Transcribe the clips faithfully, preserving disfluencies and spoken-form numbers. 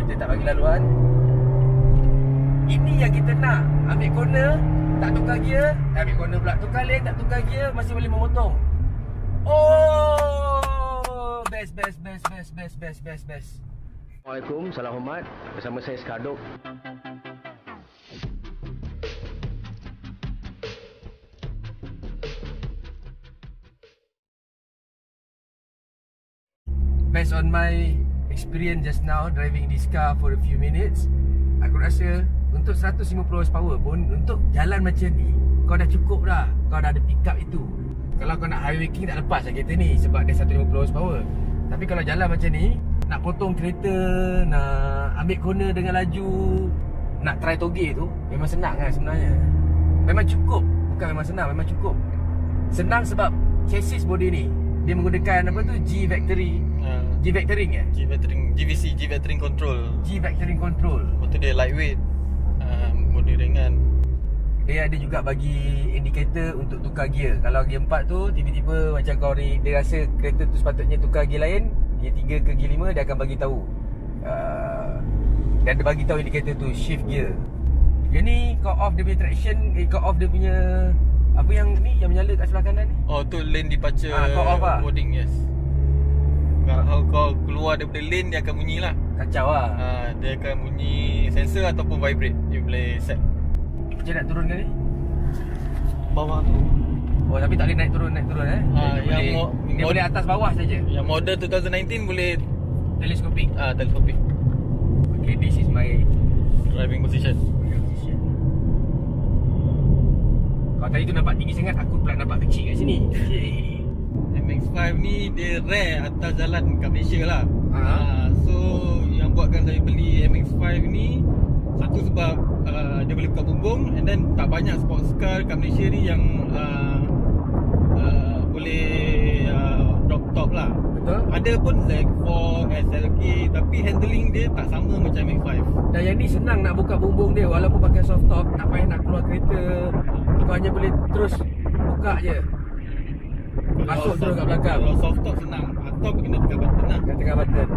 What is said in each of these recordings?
Kita tak bagi laluan. Ini yang kita nak. Ambil corner, tak tukar gear. Ambil corner pula, tukar lane, tak tukar gear, masih boleh memotong. Oh, best, best, best, best, best, best, best, best. Assalamualaikum, salam hormat. Bersama saya Skardok. Based on my experience just now driving this car for a few minutes, aku rasa untuk seratus lima puluh horsepower pun, untuk jalan macam ni, kau dah cukup dah. Kau dah ada pick up itu. Kalau kau nak highway king, tak lepas lah kereta ni sebab dia seratus lima puluh horsepower. Tapi kalau jalan macam ni, nak potong kereta, nak ambil corner dengan laju, nak try toge tu, memang senang kan sebenarnya. Memang cukup. Bukan memang senang, memang cukup. Senang sebab chassis body ni, dia menggunakan apa tu, G-Vectoring. uh, G-Vectoring eh? G-Vectoring, G V C, G-Vectoring Control. G-Vectoring Control. Lepas tu dia lightweight, uh, bodi ringan. Dia ada juga bagi indikator untuk tukar gear. Kalau gear empat tu, tiba-tiba macam kau ni, dia rasa kereta tu sepatutnya tukar gear lain, gear tiga ke gear lima, dia akan bagi tahu. uh, Dan dia bagi tahu indikator tu shift gear. Dia ni kau off dia punya traction, eh, kau off dia punya apa yang ni, yang menyala kat sebelah kanan ni. Oh tu lane departure, ha, kau off lah. Boarding, yes. Kalau kau keluar daripada lane, dia akan bunyi lah. Kacau lah. ha, Dia akan bunyi sensor ataupun vibrate. Dia boleh set. Macam nak turunkan ni? Bawah tu. Oh tapi tak boleh naik turun, naik turun eh. ha, Dia, yang boleh, mo- dia mod- boleh atas bawah saja. Yang model twenty nineteen boleh Telescopic. ah uh, telescopic. Okay, this is my Driving position. position. Kalau tadi tu nampak tinggi sangat, aku pula nampak kecil kat sini. M X five ni dia rare atas jalan kat Malaysia lah. Ha. uh, So yang buatkan saya beli M X five ni, satu sebab uh, dia boleh buka bumbung, and then tak banyak sports car kat Malaysia ni yang uh, uh, boleh uh, drop top lah. Betul. Ada pun Z four, S L K, tapi handling dia tak sama macam M X five. Dan yang ni senang nak buka bumbung dia. Walaupun pakai soft top, tak payah nak keluar kereta. Kau hanya boleh terus buka je, masuk terus kat belakang. Kalau soft top senang, hard top kena tekan button lah. Kat tengah button.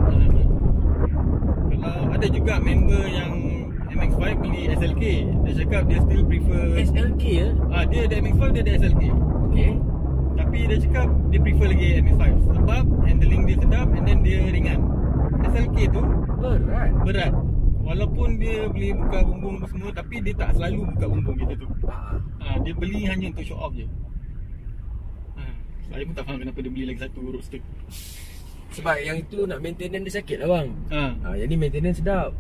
Kalau ada juga member yang M X five beli S L K, dia cakap dia still prefer S L K ya? ah dia ada M X five, dia ada S L K. Okay. Tapi dia cakap dia prefer lagi M X five sebab handling dia sedap, and then dia ringan. S L K tu Berat. berat. Walaupun dia boleh buka bumbung semua, tapi dia tak selalu buka bumbung kita tu. ha, Dia beli hanya untuk show off je. ha, Saya pun tak faham kenapa dia beli lagi satu roadster. Sebab yang itu nak maintenance dia sakit lah bang. ha. ha, Yang ni maintenance sedap.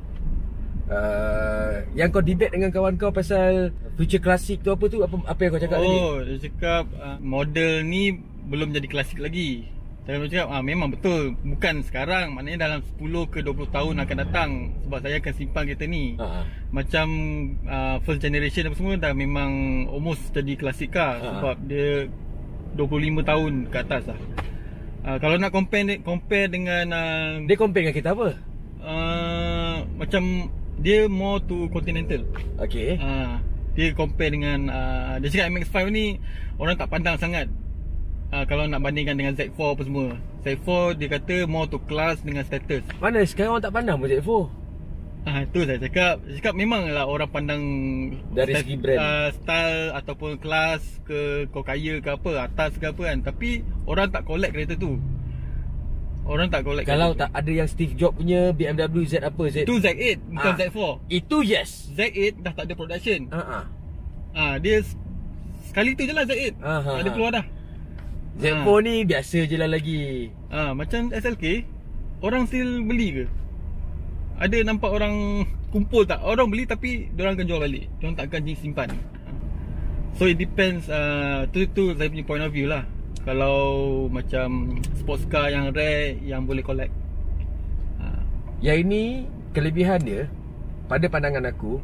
Uh, yang kau debate dengan kawan kau pasal future klasik tu apa tu? Apa apa yang kau cakap tadi? Oh, dia cakap uh, model ni belum jadi klasik lagi. Saya cakap ah, memang betul. Bukan sekarang, maknanya dalam sepuluh ke dua puluh tahun akan datang. Sebab saya akan simpan kereta ni. Ha. Macam uh, first generation apa semua dah memang almost jadi klasik car. Ha. Sebab dia dua puluh lima tahun ke atas lah. uh, Kalau nak compare compare dengan uh, Dia compare dengan kita apa? uh, macam dia more to Continental. Okay. uh, Dia compare dengan uh, dia cakap M X five ni orang tak pandang sangat. Uh, kalau nak bandingkan dengan Z four apa semua. Z four dia kata more to class dengan status. Mana sekarang orang tak pandang pun Z four? Ah, tu saya cakap. Saya cakap memanglah orang pandang dari segi brand, uh, style ataupun kelas ke, kau kaya ke apa, atas ke apa kan. Tapi orang tak collect kereta tu. Orang tak collect. Kalau tak ada yang Steve Jobs punya B M W Z apa Z? Itu Z eight bukan ah, Z four. Itu yes. Z eight dah tak ada production. Ha ah. Ah, dia sekali tu je lah Z eight. Ah, ha, ada ha. keluar dah. Z four ha. ni biasa je lah lagi. Ah, macam S L K, orang still beli ke? Ada nampak orang kumpul tak? Orang beli tapi diorang akan jual balik. Diorang tak akan simpan. So it depends. uh, Tu tu saya punya point of view lah. Kalau macam sports car yang rare, yang boleh collect. uh. Yang ini kelebihan dia, pada pandangan aku,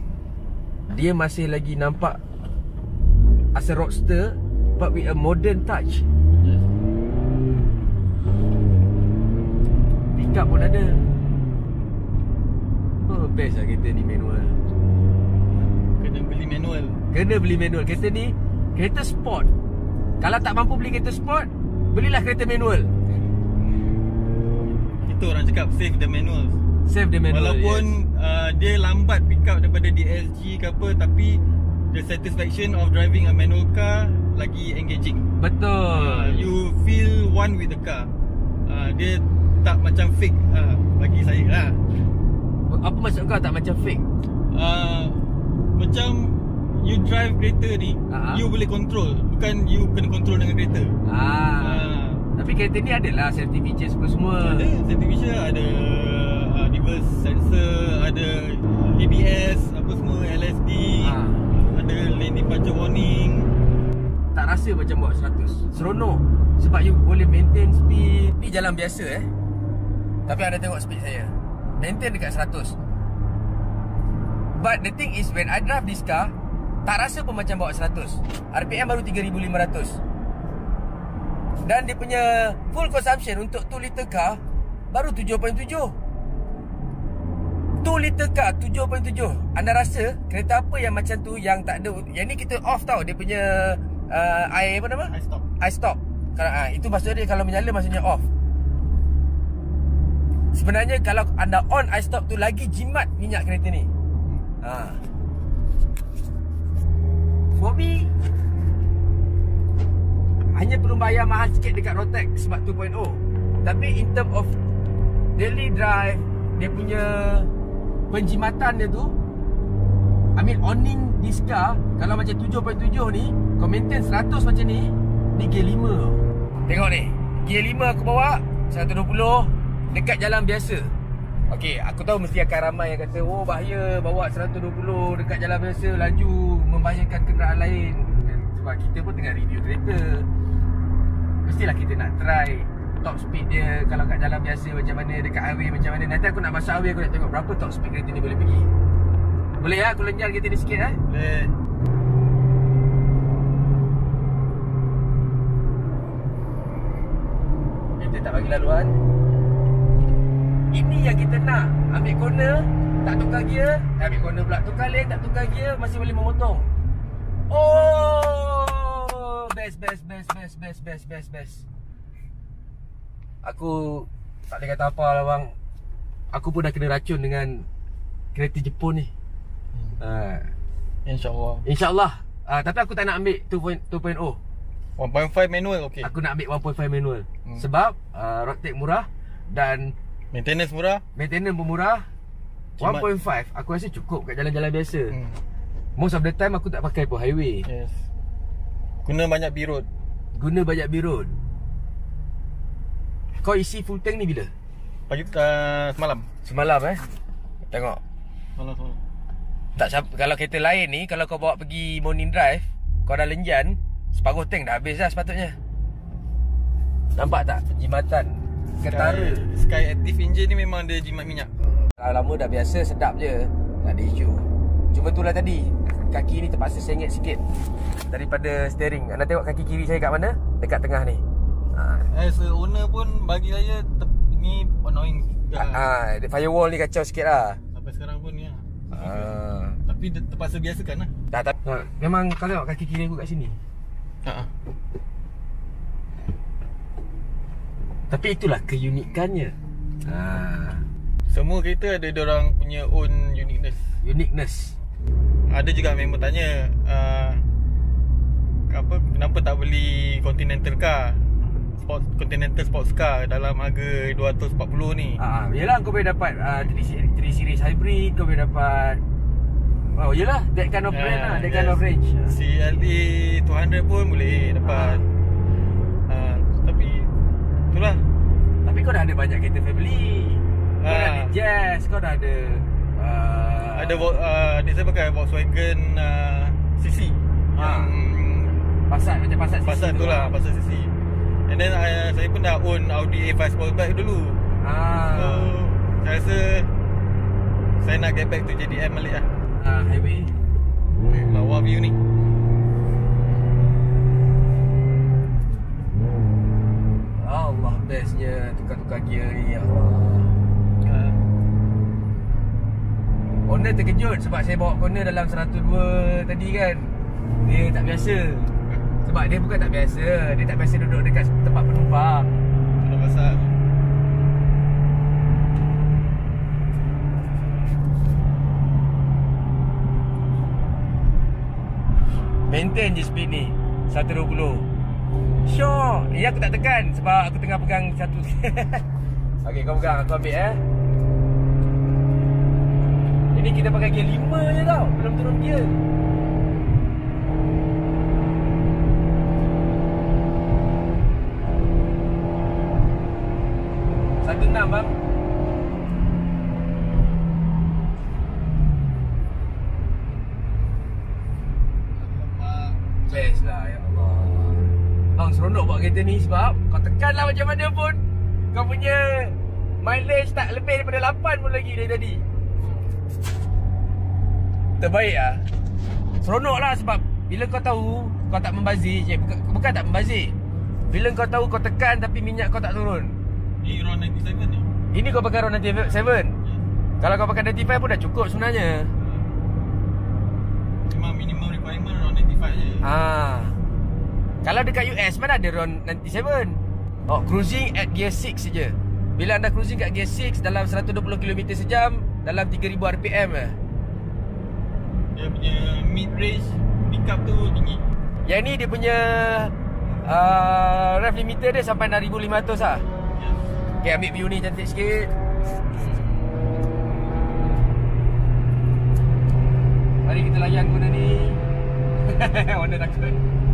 dia masih lagi nampak as a roadster but with a modern touch. Yes. Pick up pun ada. Oh, best lah kereta ni manual. Kena beli manual. Kena beli manual. Kereta ni kereta sport. Kalau tak mampu beli kereta sport, belilah kereta manual. Itu orang cakap save the manual, Save the manual. Walaupun yes. uh, dia lambat pick up daripada D S G ke apa, tapi the satisfaction of driving a manual car lagi engaging. Betul. Uh, you feel one with the car. Uh, dia tak macam fake uh, bagi saya lah. Apa maksud kau tak macam fake? Uh, macam you drive kereta ni, uh-huh. you boleh control, bukan you kena control dengan kereta. Ah. Uh, Tapi kereta ni adalah safety features semua. Ada safety feature, ada uh, reverse sensor, ada A B S, apa semua, L S D, ha. ada lane departure warning. Tak rasa macam bawa seratus. Seronok sebab you boleh maintain speed. Ni jalan biasa eh. Tapi anda tengok speed saya. Maintain dekat seratus. But the thing is when I drive this car, tak rasa pun macam bawa seratus. R P M baru tiga ribu lima ratus. Dan dia punya full consumption untuk two liter car baru tujuh perpuluhan tujuh. two liter car tujuh perpuluhan tujuh. Anda rasa kereta apa yang macam tu yang tak ada? Yang ni kita off tau. Dia punya uh, I apa nama? I stop. I stop. Kalau uh, itu maksudnya dia kalau menyala maksudnya off. Sebenarnya kalau anda on I stop tu lagi jimat minyak kereta ni. Ha. For me hanya perlu bayar mahal sikit dekat Rotex sebab two point oh. Tapi in term of daily drive, dia punya penjimatan dia tu, I mean owning this car, kalau macam tujuh perpuluhan tujuh ni, kau maintain seratus macam ni, ni gear lima. Tengok ni, gear lima aku bawa seratus dua puluh dekat jalan biasa. Okey, aku tahu mesti akan ramai yang kata, oh bahaya bawa seratus dua puluh dekat jalan biasa, laju membahayakan kenderaan lain. Sebab kita pun tengah review kereta, mestilah kita nak try top speed dia kalau kat jalan biasa macam mana, dekat highway macam mana. Nanti aku nak masuk highway, aku nak tengok berapa top speed kereta ni boleh pergi. Boleh lah aku lenjar kereta ni sikit eh? Boleh. Kita tak bagi laluan. Ini yang kita nak. Ambil corner, tak tukar gear. eh, Ambil corner pula, tukar lane, tak tukar gear, masih boleh memotong. Oh, best, best, best, best, best, best, best, best. Aku tak boleh kata apa lah bang. Aku pun dah kena racun dengan kereta Jepun ni. hmm. uh, InsyaAllah. InsyaAllah. uh, Tapi aku tak nak ambil two point oh. one point five manual okey. Aku nak ambil one point five manual. hmm. Sebab uh, road tax murah dan maintenance murah. Maintenance pun murah. Jimat. one point five aku rasa cukup kat jalan-jalan biasa. hmm. Most of the time aku tak pakai pun highway. Yes. Guna banyak B-road. Guna banyak B-road. Kau isi full tank ni bila? Pagi uh, semalam. Semalam eh. Tengok. Semalam semalam. Tak, kalau kereta lain ni, kalau kau bawa pergi morning drive, kau dah lenjan, separuh tank dah habis dah sepatutnya. Nampak tak penjimatan ketara? Sky, Sky Active Engine ni memang dia jimat minyak. Kalau lama dah biasa, sedap je, tak ada isu. Cuma itulah tadi, kaki ni terpaksa sengit sikit daripada steering. Anda tengok kaki kiri saya kat mana? Dekat tengah ni. ha. As a owner pun bagi saya ni annoying juga. ha, Firewall ni kacau sikit lah. Sampai sekarang pun ya. ha. Tapi dia terpaksa biasakan lah. Tak, tak, memang kau tengok kaki kiri aku kat sini. Ha. Tapi itulah keunikannya. ha. Semua kereta ada diorang punya own uniqueness. Uniqueness. Ada juga memang tanya uh, apa, kenapa tak beli Continental car, Sport, Continental Sports car dalam harga dua ratus empat puluh ni. Ah, yelah kau boleh dapat uh, three series hybrid, kau boleh dapat, oh yelah, that kind of brand uh, lah, that yes. kind of range. C L A two hundred pun boleh dapat. ah. uh, Tapi itulah. Tapi kau dah ada banyak kereta family. Kau Ah. dah ada Jazz, kau dah ada uh, Ada uh, dia saya pakai Volkswagen uh, C C. Ah. Yang Passat, macam Passat C C Passat tu lah, Passat C C. And then uh, saya pun dah own Audi A five Sportback dulu. ah. So saya rasa saya nak get back to J D M balik lah. ah, Highway. Lawa view ni. Allah, bestnya tukar-tukar gear ni, ya Allah. uh, Owner terkejut sebab saya bawa corner dalam seratus dua tadi kan. Dia tak biasa. Sebab dia bukan tak biasa, dia tak biasa duduk dekat tempat penumpang. Kalau pasal maintain je speed ni seratus dua puluh. Syok. Ni aku tak tekan sebab aku tengah pegang satu. Okey, kau pegang, aku ambil eh. Ini kita pakai gear lima je tau, belum turun gear. Satu enam bang. Best lah, ya Allah. Bang, seronok buat kereta ni sebab kau tekan lah macam mana pun kau punya mileage tak lebih daripada lapan pun lagi dari tadi. Terbaik lah. Seronok lah sebab bila kau tahu kau tak membazir je. Bukan, bukan tak membazir. Bila kau tahu kau tekan tapi minyak kau tak turun. Ini RON sembilan puluh tujuh ni. Ini kau pakai RON sembilan puluh tujuh. Yes. Kalau kau pakai sembilan puluh lima pun dah cukup sebenarnya. Memang minimum requirement RON sembilan puluh lima je. Ah. Kalau dekat U S mana ada RON sembilan puluh tujuh? Oh, cruising at gear enam saja. Bila anda cruising kat gear enam dalam seratus dua puluh kilometer sejam dalam tiga ribu R P M eh. Dia punya mid range pickup tu tinggi. Yang ni dia punya uh, rev limiter dia sampai enam ribu lima ratus lah. Yes. Okay, ambil view ni cantik sikit. Mari kita layan Honda ni. Honda takut.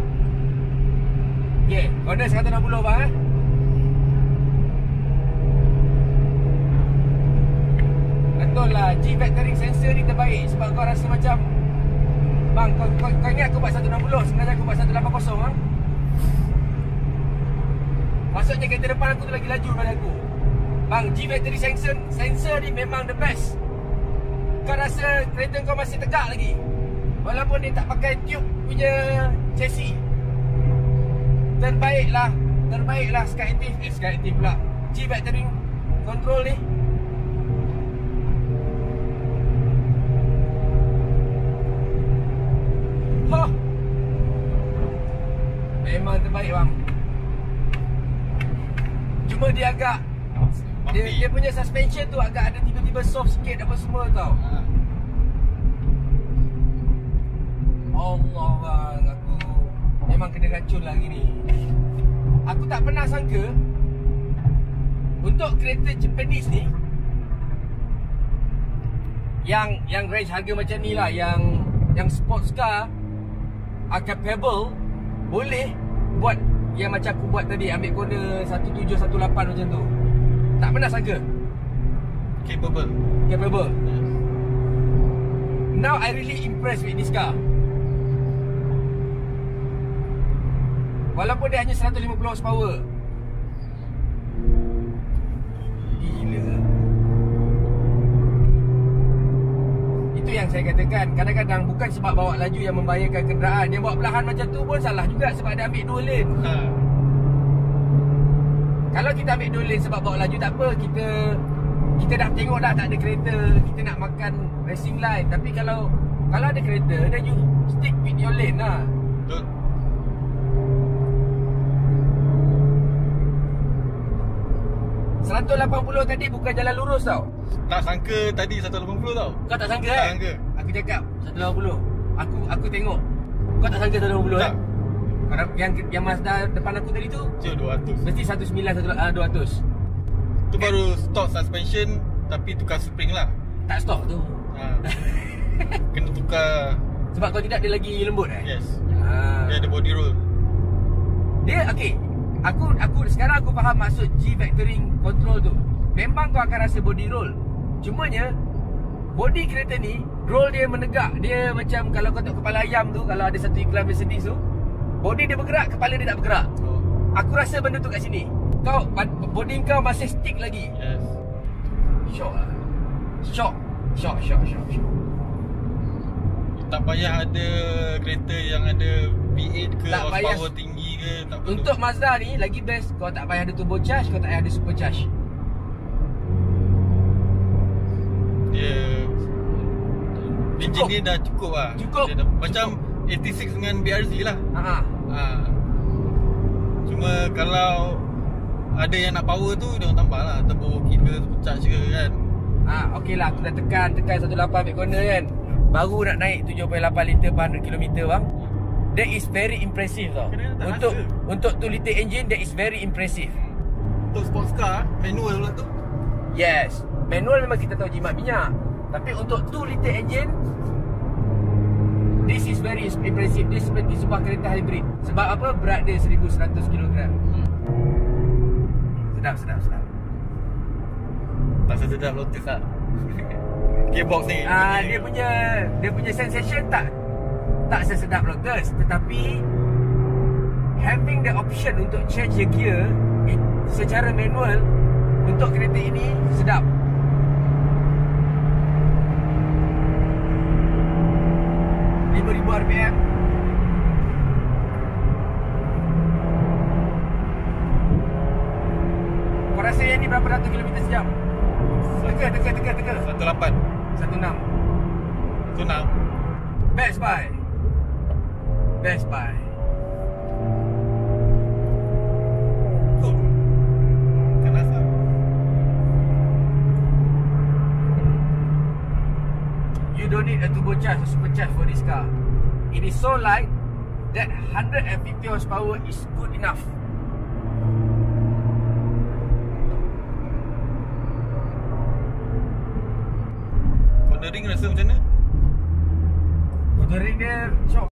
Okay, Honda seratus enam puluh bang eh. Betul lah, G vectoring sensor ni terbaik sebab kau rasa macam bang, kau, kau, kau ingat aku buat seratus enam puluh, sebenarnya aku buat seratus lapan puluh bang. Maksudnya kereta depan aku tu lagi laju daripada aku. Bang, G vectoring sensor, sensor ni memang the best. Kau rasa kereta kau masih tegak lagi walaupun dia tak pakai tube punya chassis. Terbaiklah, terbaiklah Skyactiv, eh Skyactiv pula, G vectoring control ni. Huh. Memang terbaik bang. Cuma dia agak dia, dia punya suspension tu agak ada tiba-tiba soft sikit apa semua tau. Ha. Allah bang, aku memang kena racun lah hari ni. Aku tak pernah sangka untuk kereta Japanese ni yang yang range harga macam ni lah, yang yang sports car are capable boleh buat yang macam aku buat tadi, ambil corner satu tujuh satu lapan macam tu. Tak pernah sangka Capable. capable. Yes. Now I really impressed with this car. Walaupun dia hanya seratus lima puluh horsepower. Gila. Itu yang saya katakan, kadang-kadang bukan sebab bawa laju yang membahayakan kenderaan. Dia bawa perlahan macam tu pun salah juga sebab dia ambil dua lane. Ha. Kalau kita ambil dua lane sebab bawa laju tak apa, kita kita dah tengok dah tak ada kereta, kita nak makan racing line. Tapi kalau kalau ada kereta, then you stick with your lane lah. Betul. seratus lapan puluh tadi bukan jalan lurus tau. Tak sangka tadi seratus lapan puluh tau. Kau tak sangka Tak kan? sangka. Aku cakap seratus lapan puluh. Aku aku tengok. Kau tak sangka seratus lapan puluh Tak. eh? Kalau yang yang Mazda depan aku tadi tu Cik dua ratus. mesti seratus sembilan, dua ratus. Tu baru stock suspension tapi tukar spring lah. Tak stop tu. Ha. Kena tukar. Sebab kalau tidak dia lagi lembut eh? Yes. Ha. Dia ada body roll. Dia okey. Aku aku sekarang aku faham maksud G vectoring control tu. Memang kau akan rasa body roll. Cumanya body kereta ni roll dia menegak. Dia macam kalau kau tengok kepala ayam tu, kalau ada satu iklan Mercedes tu, body dia bergerak, kepala dia tak bergerak. Oh. Aku rasa benda tu kat sini. Kau body kau masih stick lagi. Yes. Shock lah. Shock. Shock, shock, shock, shock. Tak payah ada kereta yang ada V eight ke Tak horsepower payah. tinggi ke, tak perlu. Untuk Mazda ni lagi best, kau tak payah ada turbo charge, kau tak payah ada super charge. Dia engine Cukup. dia dah cukup lah. Cukup. Dia dah, macam eighty-six dengan B R Z lah. Ha. Ha. Cuma kalau ada yang nak power tu, dia orang tambah lah turbo kit ke, turbo charge ke kan. Ha, okey lah, aku dah tekan Tekan seratus lapan ambil corner kan. Baru nak naik tujuh perpuluhan lapan liter per seratus kilometer bang. That is very impressive tau. Kena tak Untuk rasa. untuk two litre engine, that is very impressive. Untuk sports car, manual pula tu. Yes, manual memang kita tahu jimat minyak. Tapi untuk two litre engine, this is very impressive. This seperti sebuah kereta hybrid. Sebab apa? Berat dia seribu seratus kilogram. Sedap, sedap, sedap. Tak sedap Lotus tak? Gearbox ni. Ah, dia punya dia punya sensation tak tak sesedap Lotus, tetapi having the option untuk change the gear it, secara manual untuk kereta ini sedap. lima ribu R P M. Kau rasa yang ni berapa ratus kilometer sejam? Teka, teka, teka, teka. satu lapan. satu enam. Tu nak. Best Buy. Best Buy. Cool. Kan rasa. You don't need a turbo charge or super charge for this car. It is so light that one hundred fifty horsepower is good enough. Cornering rasa macam mana? Cornering dia shock.